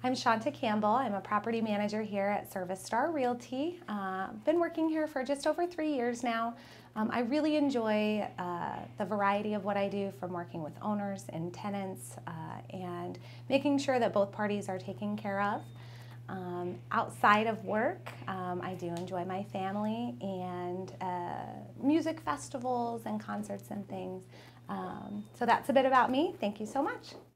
I'm Shanta Campbell. I'm a property manager here at Service Star Realty. Been working here for just over 3 years now. I really enjoy the variety of what I do, from working with owners and tenants and making sure that both parties are taken care of. Outside of work, I do enjoy my family and music festivals and concerts and things. So that's a bit about me. Thank you so much.